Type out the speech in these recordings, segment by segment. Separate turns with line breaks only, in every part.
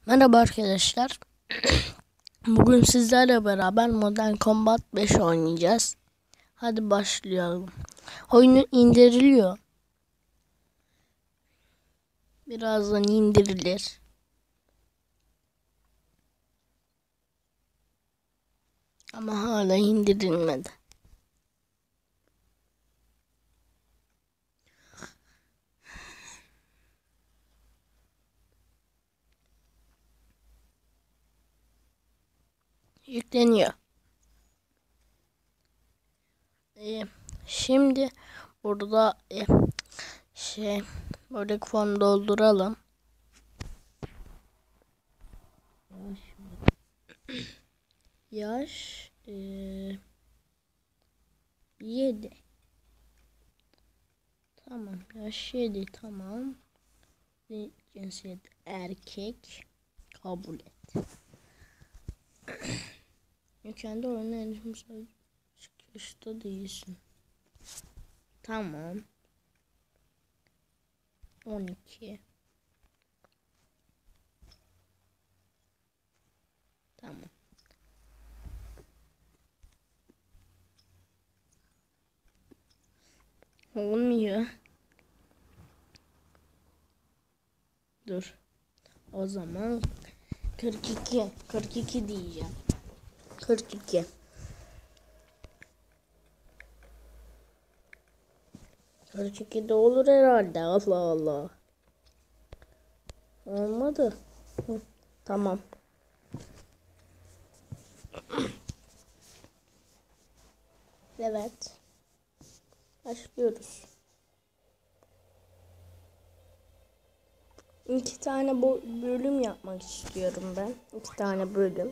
Merhaba arkadaşlar. Bugün sizlerle beraber Modern Combat 5 oynayacağız. Hadi başlayalım. Oyunu indiriliyor. Birazdan indirilir. Ama hala indirilmedi. Yükleniyor. Şimdi burada böyle form dolduralım. Yaş 7. Tamam. Yaş 7. Tamam. Cinsiyet erkek. Kabul et. Kendi oyuna erişim çıkışta değilsin. Tamam. 12. Tamam. Olmuyor. Dur. O zaman 42. 42 diyeceğim. 42. De olur herhalde. Allah Allah. Olmadı. Tamam. Evet. Başlıyoruz. 2 tane bölüm yapmak istiyorum ben. 2 tane bölüm.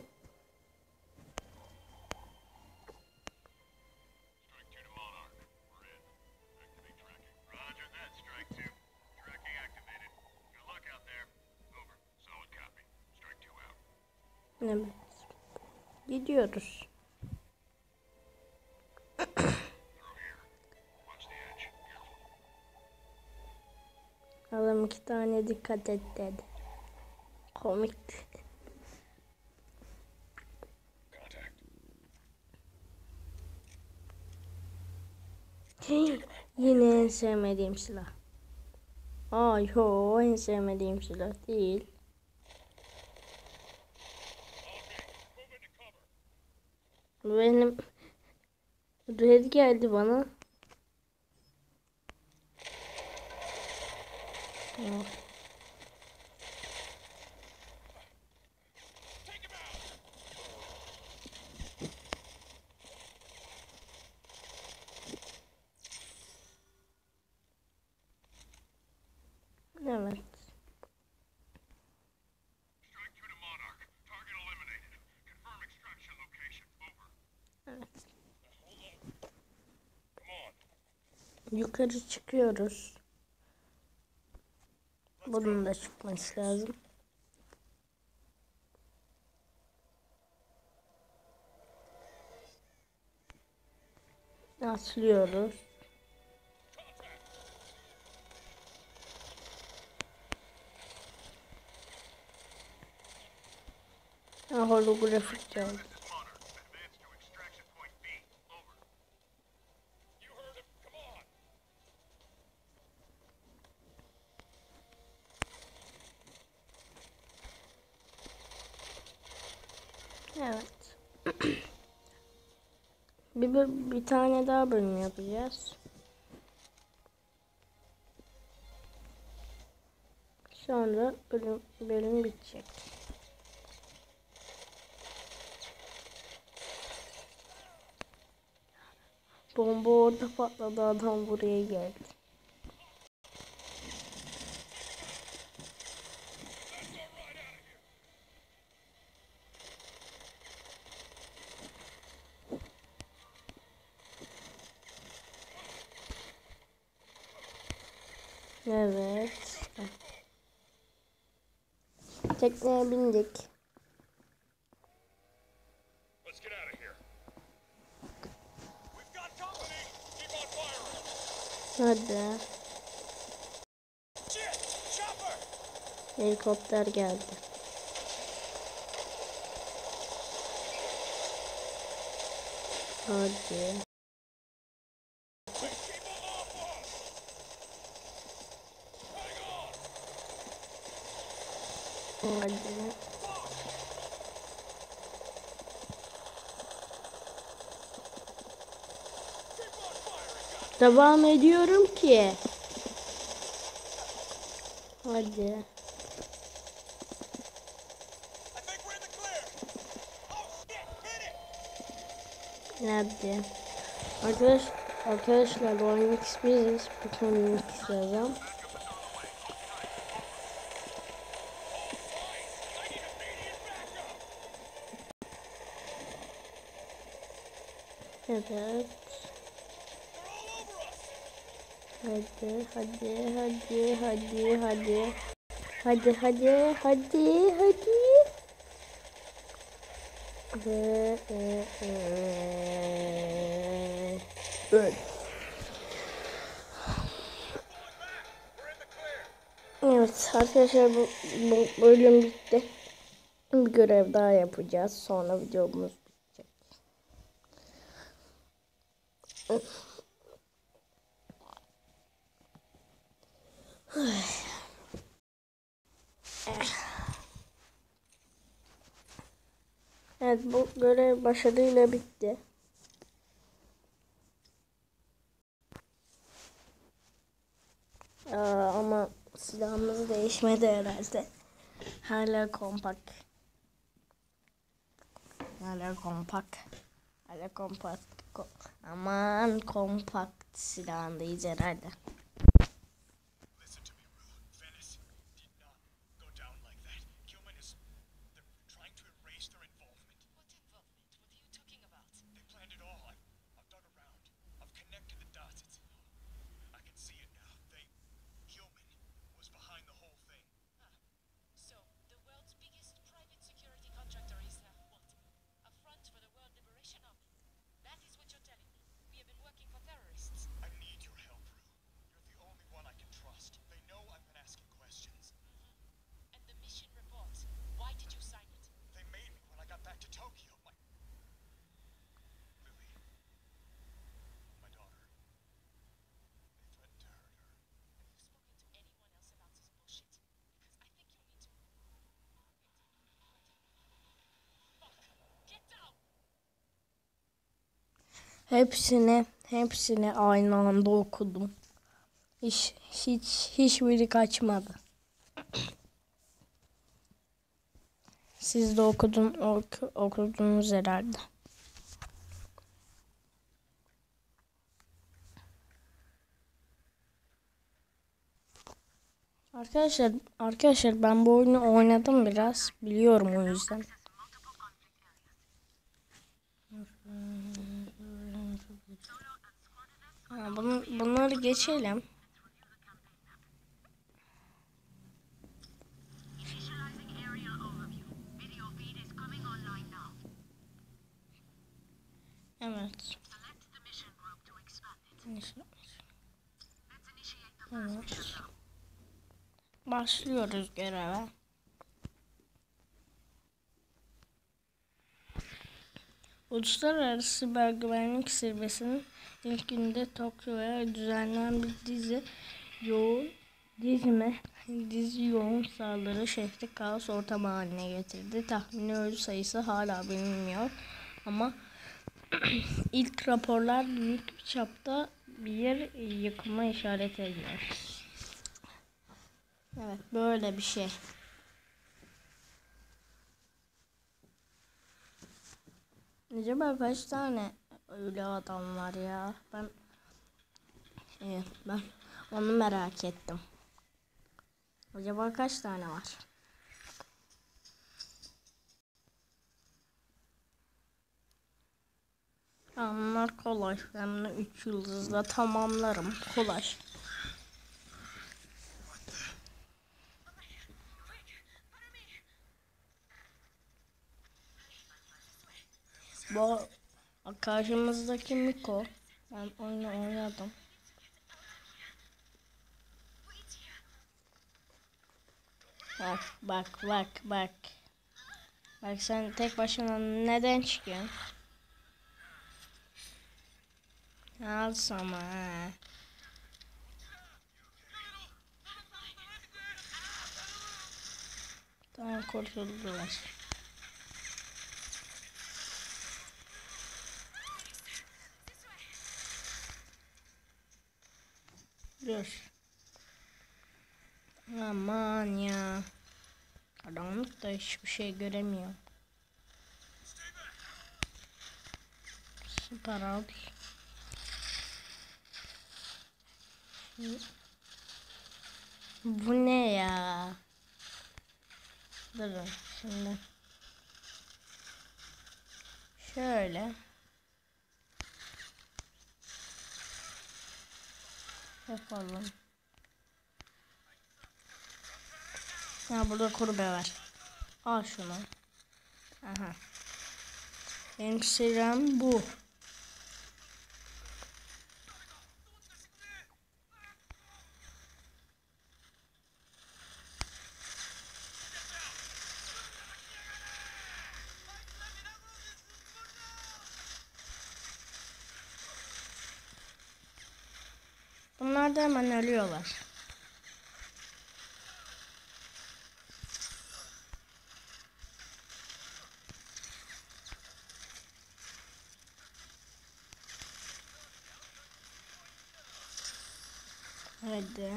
Evet. Gidiyoruz. Adam 2 tane dikkat et dedi. Komikti. Yine en sevmediğim silah. Ay ho, en sevmediğim silah değil. Benim red geldi bana. Oh. Evet. Evet. Yukarı çıkıyoruz. Bunun da çıkması lazım. Atlıyoruz. Holografik geldi. Evet. bir tane daha bölüm yapacağız. Sonra bölüm bitecek. Bomba orada patladı, adam buraya geldi. Evet. Tekneye bindik. Hadi. Helikopter geldi. Hadi. Hadi. Devam ediyorum ki. Hadi. Nerede? Arkadaşlar oynamak istiyorsanız bütün link istiyorum. Evet. Hadi. Hadi. Ve öl. Evet arkadaşlar bu bölüm bitti. Bir görev daha yapacağız. Sonra videomuz bitecek. Evet bu görev başarıyla bitti. Ama silahımız değişmedi herhalde. Hala kompakt. Aman kompakt silahındayız herhalde. Hepsini aynı anda okudum. Hiçbiri kaçmadı. Siz de okudunuz herhalde. Arkadaşlar ben bu oyunu oynadım biraz. Biliyorum o yüzden. Bunları geçelim. Evet. Evet. Başlıyoruz göreve. Uluslararası Siber Güvenlik Zirvesi'nin ilk gününde Tokyo'ya düzenlenen bir dizi yoğun saldırı şehri kaos ortamı haline getirdi. Tahmini ölü sayısı hala bilinmiyor ama ilk raporlar büyük çapta bir yıkıma işaret ediyor. Evet böyle bir şey. Acaba kaç tane ölü adam var ya? Ben onu merak ettim. Acaba kaç tane var? Onlar kolay. Ben bunu 3 yıldızla tamamlarım. Kolay. Bu karşımızdaki Miko. Ben oyunu oynadım. Bak. Bak sen tek başına neden çıkıyorsun? Al sana. He. Tamam, kurtuldular. Dur. Aman ya. Karanlıkta hiçbir şey göremiyor. Süper abi. Bu ne ya? Durun şimdi. Şöyle. Yapalım. Ha, burada kurbe var. Al şunu. Aha. Benim silahım bu. Bunlar da hemen ölüyorlar. Hadi.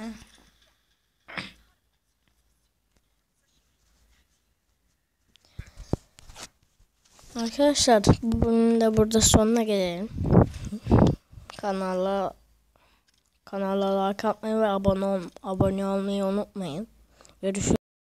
Arkadaşlar, bunun da burada sonuna gelelim. Kanala like atmayı ve abone olmayı unutmayın. Görüşürüz.